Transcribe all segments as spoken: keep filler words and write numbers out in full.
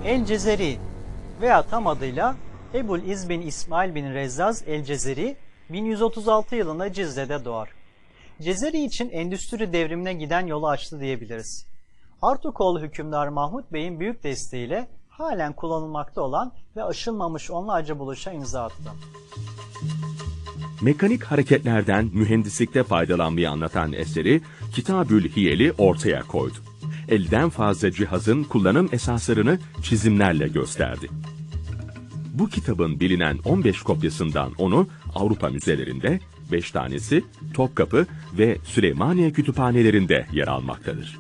El-Cezeri veya tam adıyla Ebu'l-İz bin İsmail bin Rezzaz el-Cezeri bin yüz otuz altı yılında Cizre'de doğar. Cezeri için endüstri devrimine giden yolu açtı diyebiliriz. Artukoğlu hükümdar Mahmud Bey'in büyük desteğiyle halen kullanılmakta olan ve aşılmamış onlarca buluşa imza attı. Mekanik hareketlerden mühendislikte faydalanmayı anlatan eseri Kitab-ül Hiyel'i ortaya koydu. elden fazla cihazın kullanım esaslarını çizimlerle gösterdi. Bu kitabın bilinen on beş kopyasından onu Avrupa müzelerinde, beş tanesi Topkapı ve Süleymaniye kütüphanelerinde yer almaktadır.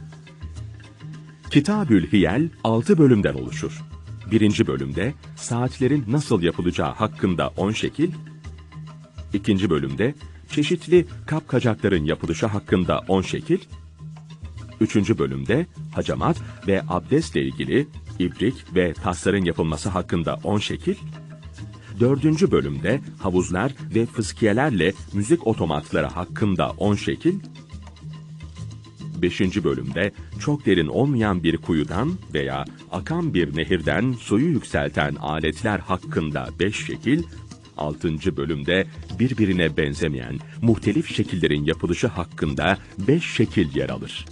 Kitab-ül Hiyel altı bölümden oluşur. Birinci bölümde saatlerin nasıl yapılacağı hakkında on şekil, ikinci bölümde çeşitli kapkacakların yapılışı hakkında on şekil, üçüncü bölümde hacamat ve abdestle ilgili ibrik ve tasların yapılması hakkında on şekil, dördüncü bölümde havuzlar ve fıskiyelerle müzik otomatları hakkında on şekil, beşinci bölümde çok derin olmayan bir kuyudan veya akan bir nehirden suyu yükselten aletler hakkında beş şekil, altıncı bölümde birbirine benzemeyen muhtelif şekillerin yapılışı hakkında beş şekil yer alır.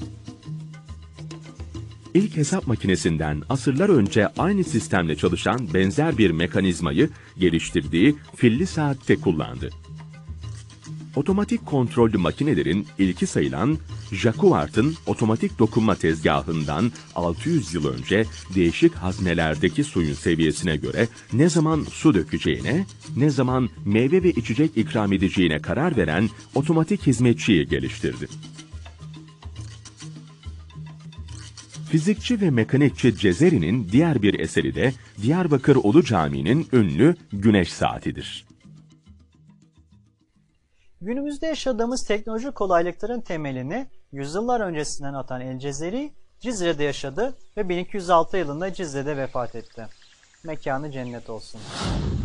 İlk hesap makinesinden asırlar önce aynı sistemle çalışan benzer bir mekanizmayı geliştirdiği filli saatte kullandı. Otomatik kontrollü makinelerin ilki sayılan Jacquard'ın otomatik dokunma tezgahından altı yüz yıl önce değişik haznelerdeki suyun seviyesine göre ne zaman su dökeceğine, ne zaman meyve ve içecek ikram edeceğine karar veren otomatik hizmetçiyi geliştirdi. Fizikçi ve mekanikçi Cezeri'nin diğer bir eseri de Diyarbakır Ulu Camii'nin ünlü güneş saatidir. Günümüzde yaşadığımız teknolojik kolaylıkların temelini yüzyıllar öncesinden atan El-Cezeri, Cizre'de yaşadı ve bin iki yüz altı yılında Cizre'de vefat etti. Mekanı cennet olsun.